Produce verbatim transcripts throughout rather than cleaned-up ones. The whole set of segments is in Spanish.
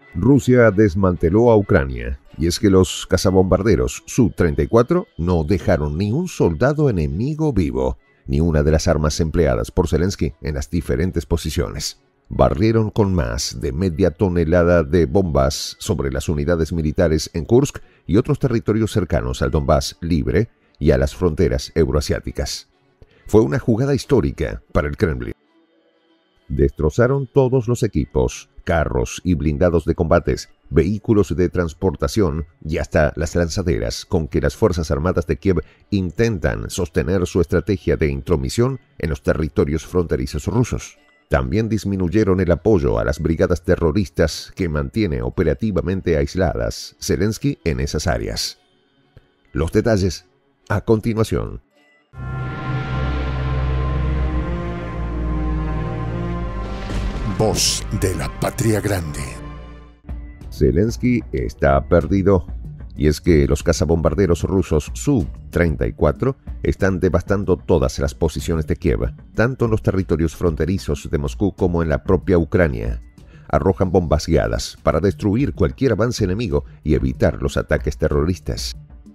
Rusia desmanteló a Ucrania, y es que los cazabombarderos Su treinta y cuatro no dejaron ni un soldado enemigo vivo, ni una de las armas empleadas por Zelensky en las diferentes posiciones. Barrieron con más de media tonelada de bombas sobre las unidades militares en Kursk y otros territorios cercanos al Donbass libre y a las fronteras euroasiáticas. Fue una jugada histórica para el Kremlin. Destrozaron todos los equipos, carros y blindados de combates, vehículos de transportación y hasta las lanzaderas con que las Fuerzas Armadas de Kiev intentan sostener su estrategia de intromisión en los territorios fronterizos rusos. También disminuyeron el apoyo a las brigadas terroristas que mantiene operativamente aisladas Zelensky en esas áreas. Los detalles a continuación. Voz de la Patria Grande. Zelensky está perdido, y es que los cazabombarderos rusos Su treinta y cuatro están devastando todas las posiciones de Kiev, tanto en los territorios fronterizos de Moscú como en la propia Ucrania. Arrojan bombas guiadas para destruir cualquier avance enemigo y evitar los ataques terroristas.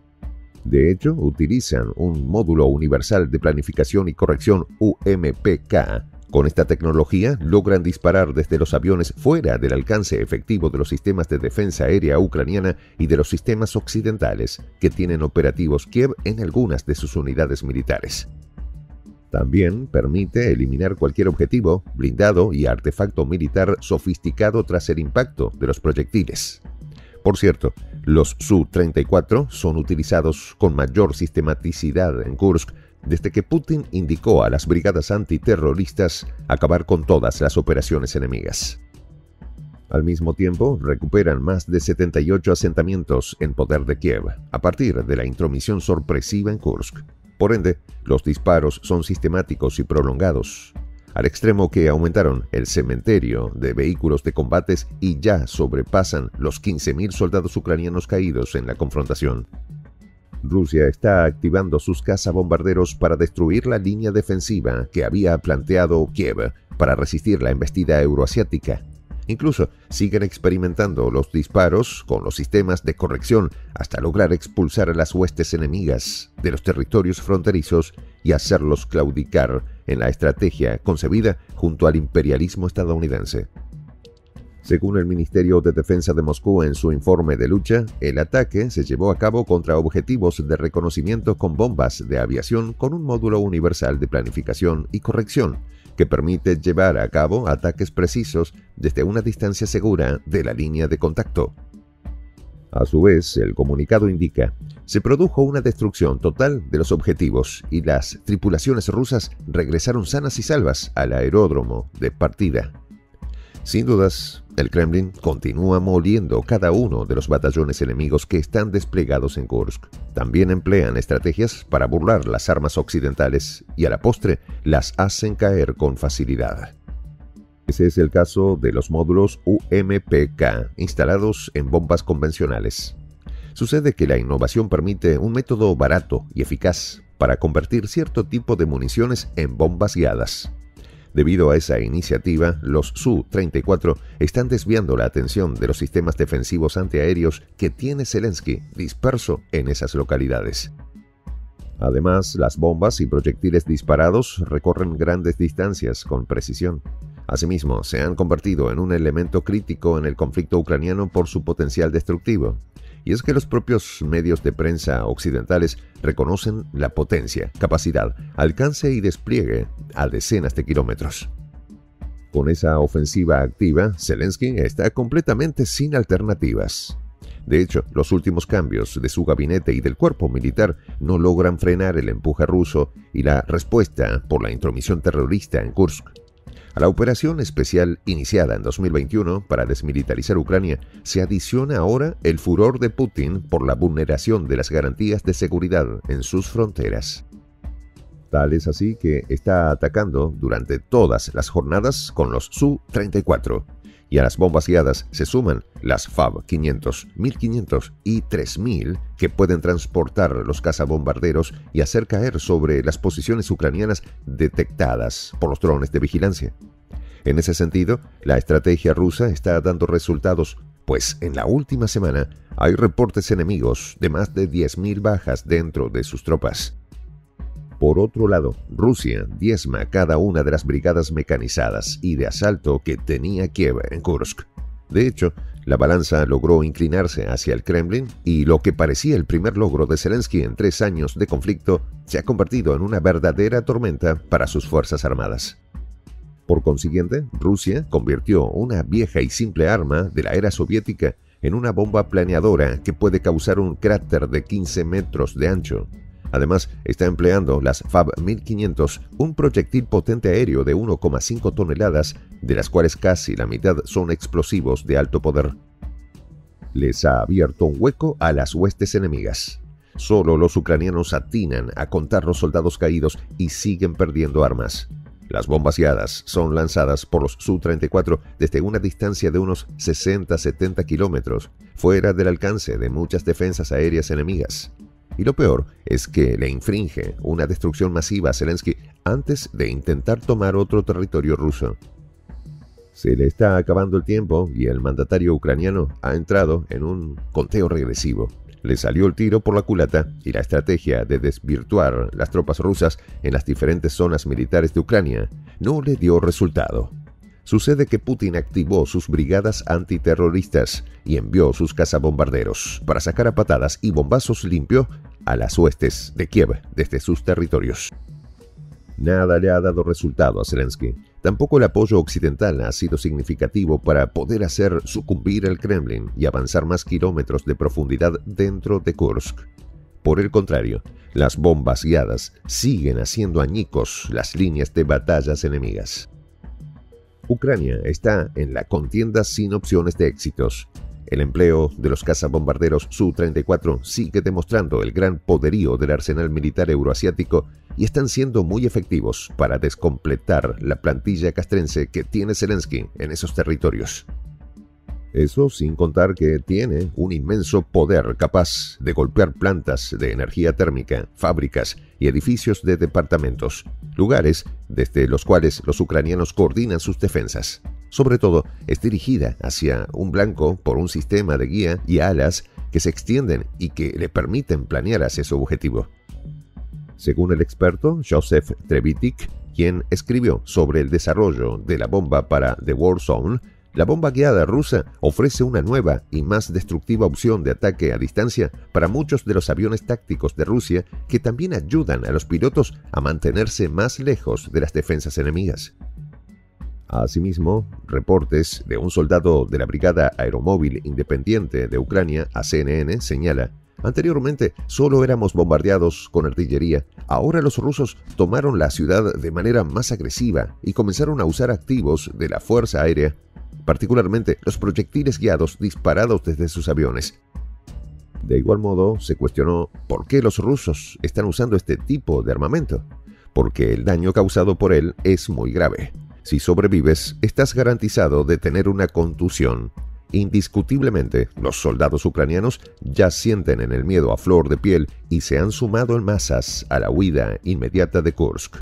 De hecho, utilizan un módulo universal de planificación y corrección U M P K. Con esta tecnología logran disparar desde los aviones fuera del alcance efectivo de los sistemas de defensa aérea ucraniana y de los sistemas occidentales que tienen operativos Kiev en algunas de sus unidades militares. También permite eliminar cualquier objetivo, blindado y artefacto militar sofisticado tras el impacto de los proyectiles. Por cierto, los Su treinta y cuatro son utilizados con mayor sistematicidad en Kursk desde que Putin indicó a las brigadas antiterroristas acabar con todas las operaciones enemigas. Al mismo tiempo, recuperan más de setenta y ocho asentamientos en poder de Kiev a partir de la intromisión sorpresiva en Kursk. Por ende, los disparos son sistemáticos y prolongados, al extremo que aumentaron el cementerio de vehículos de combates y ya sobrepasan los quince mil soldados ucranianos caídos en la confrontación. Rusia está activando sus cazabombarderos para destruir la línea defensiva que había planteado Kiev para resistir la embestida euroasiática. Incluso siguen experimentando los disparos con los sistemas de corrección hasta lograr expulsar a las huestes enemigas de los territorios fronterizos y hacerlos claudicar en la estrategia concebida junto al imperialismo estadounidense. Según el Ministerio de Defensa de Moscú en su informe de lucha, el ataque se llevó a cabo contra objetivos de reconocimiento con bombas de aviación con un módulo universal de planificación y corrección que permite llevar a cabo ataques precisos desde una distancia segura de la línea de contacto. A su vez, el comunicado indica, se produjo una destrucción total de los objetivos y las tripulaciones rusas regresaron sanas y salvas al aeródromo de partida. Sin dudas, el Kremlin continúa moliendo cada uno de los batallones enemigos que están desplegados en Kursk. También emplean estrategias para burlar las armas occidentales y a la postre las hacen caer con facilidad. Ese es el caso de los módulos U M P K instalados en bombas convencionales. Sucede que la innovación permite un método barato y eficaz para convertir cierto tipo de municiones en bombas guiadas. Debido a esa iniciativa, los Su treinta y cuatro están desviando la atención de los sistemas defensivos antiaéreos que tiene Zelensky disperso en esas localidades. Además, las bombas y proyectiles disparados recorren grandes distancias con precisión. Asimismo, se han convertido en un elemento crítico en el conflicto ucraniano por su potencial destructivo. Y es que los propios medios de prensa occidentales reconocen la potencia, capacidad, alcance y despliegue a decenas de kilómetros. Con esa ofensiva activa, Zelensky está completamente sin alternativas. De hecho, los últimos cambios de su gabinete y del cuerpo militar no logran frenar el empuje ruso y la respuesta por la intromisión terrorista en Kursk. A la operación especial iniciada en dos mil veintiuno para desmilitarizar Ucrania se adiciona ahora el furor de Putin por la vulneración de las garantías de seguridad en sus fronteras. Tal es así que está atacando durante todas las jornadas con los Su treinta y cuatro. Y a las bombas guiadas se suman las Fab quinientos, mil quinientos y tres mil que pueden transportar los cazabombarderos y hacer caer sobre las posiciones ucranianas detectadas por los drones de vigilancia. En ese sentido, la estrategia rusa está dando resultados pues en la última semana hay reportes enemigos de más de diez mil bajas dentro de sus tropas. Por otro lado, Rusia diezma cada una de las brigadas mecanizadas y de asalto que tenía Kiev en Kursk. De hecho, la balanza logró inclinarse hacia el Kremlin y lo que parecía el primer logro de Zelensky en tres años de conflicto se ha convertido en una verdadera tormenta para sus fuerzas armadas. Por consiguiente, Rusia convirtió una vieja y simple arma de la era soviética en una bomba planeadora que puede causar un cráter de quince metros de ancho. Además, está empleando las F A B mil quinientos, un proyectil potente aéreo de uno coma cinco toneladas, de las cuales casi la mitad son explosivos de alto poder. Les ha abierto un hueco a las huestes enemigas. Solo los ucranianos atinan a contar los soldados caídos y siguen perdiendo armas. Las bombas guiadas son lanzadas por los Su treinta y cuatro desde una distancia de unos sesenta a setenta kilómetros, fuera del alcance de muchas defensas aéreas enemigas. Y lo peor es que le infringe una destrucción masiva a Zelensky antes de intentar tomar otro territorio ruso. Se le está acabando el tiempo y el mandatario ucraniano ha entrado en un conteo regresivo. Le salió el tiro por la culata y la estrategia de desvirtuar las tropas rusas en las diferentes zonas militares de Ucrania no le dio resultado. Sucede que Putin activó sus brigadas antiterroristas y envió sus cazabombarderos para sacar a patadas y bombazos limpio a las huestes de Kiev desde sus territorios. Nada le ha dado resultado a Zelensky. Tampoco el apoyo occidental ha sido significativo para poder hacer sucumbir al Kremlin y avanzar más kilómetros de profundidad dentro de Kursk. Por el contrario, las bombas guiadas siguen haciendo añicos las líneas de batallas enemigas. Ucrania está en la contienda sin opciones de éxitos. El empleo de los cazabombarderos Su treinta y cuatro sigue demostrando el gran poderío del arsenal militar euroasiático y están siendo muy efectivos para descompletar la plantilla castrense que tiene Zelensky en esos territorios. Eso sin contar que tiene un inmenso poder capaz de golpear plantas de energía térmica, fábricas y edificios de departamentos, lugares desde los cuales los ucranianos coordinan sus defensas. Sobre todo, es dirigida hacia un blanco por un sistema de guía y alas que se extienden y que le permiten planear hacia su objetivo. Según el experto Joseph Trevitik, quien escribió sobre el desarrollo de la bomba para The War Zone, la bomba guiada rusa ofrece una nueva y más destructiva opción de ataque a distancia para muchos de los aviones tácticos de Rusia que también ayudan a los pilotos a mantenerse más lejos de las defensas enemigas. Asimismo, reportes de un soldado de la Brigada Aeromóvil Independiente de Ucrania, a C N N, señala: anteriormente solo éramos bombardeados con artillería, ahora los rusos tomaron la ciudad de manera más agresiva y comenzaron a usar activos de la Fuerza Aérea, particularmente los proyectiles guiados disparados desde sus aviones. De igual modo, se cuestionó por qué los rusos están usando este tipo de armamento, porque el daño causado por él es muy grave. Si sobrevives, estás garantizado de tener una contusión. Indiscutiblemente, los soldados ucranianos ya sienten en el miedo a flor de piel y se han sumado en masas a la huida inmediata de Kursk.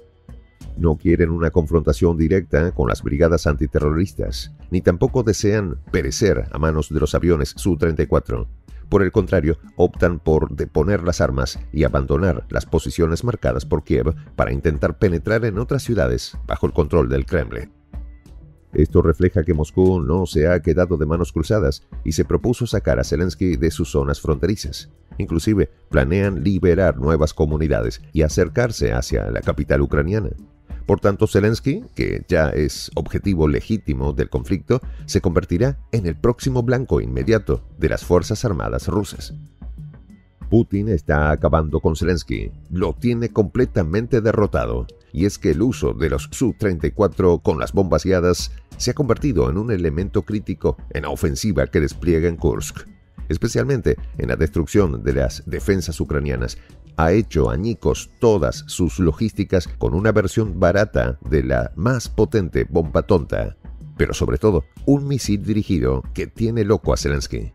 No quieren una confrontación directa con las brigadas antiterroristas, ni tampoco desean perecer a manos de los aviones Su treinta y cuatro. Por el contrario, optan por deponer las armas y abandonar las posiciones marcadas por Kiev para intentar penetrar en otras ciudades bajo el control del Kremlin. Esto refleja que Moscú no se ha quedado de manos cruzadas y se propuso sacar a Zelensky de sus zonas fronterizas. Inclusive, planean liberar nuevas comunidades y acercarse hacia la capital ucraniana. Por tanto, Zelensky, que ya es objetivo legítimo del conflicto, se convertirá en el próximo blanco inmediato de las Fuerzas Armadas rusas. Putin está acabando con Zelensky, lo tiene completamente derrotado, y es que el uso de los Su treinta y cuatro con las bombas guiadas se ha convertido en un elemento crítico en la ofensiva que despliega en Kursk, especialmente en la destrucción de las defensas ucranianas. Ha hecho añicos todas sus logísticas con una versión barata de la más potente bomba tonta, pero sobre todo un misil dirigido que tiene loco a Zelensky.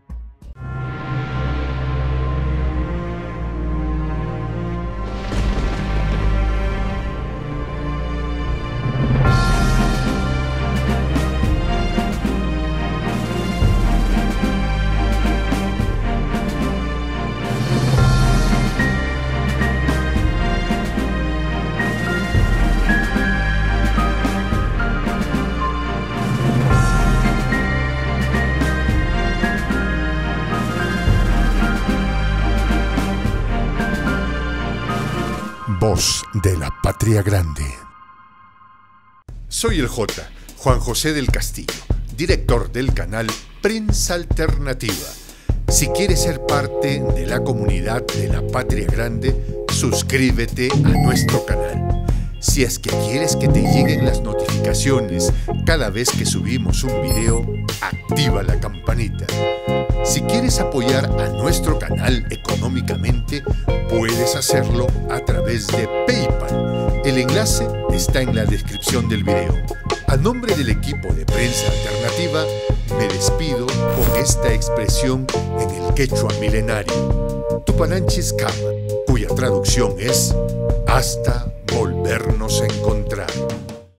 voz de la patria grande. Soy el J, Juan José del Castillo, director del canal Prensa Alternativa. Si quieres ser parte de la comunidad de la patria grande, suscríbete a nuestro canal. Si es que quieres que te lleguen las notificaciones cada vez que subimos un video, activa la campanita. Si quieres apoyar a nuestro canal económicamente, puedes hacerlo a través de PayPal. El enlace está en la descripción del video. A nombre del equipo de Prensa Alternativa, me despido con esta expresión en el quechua milenario, Tupananchis Kama, cuya traducción es hasta volvernos en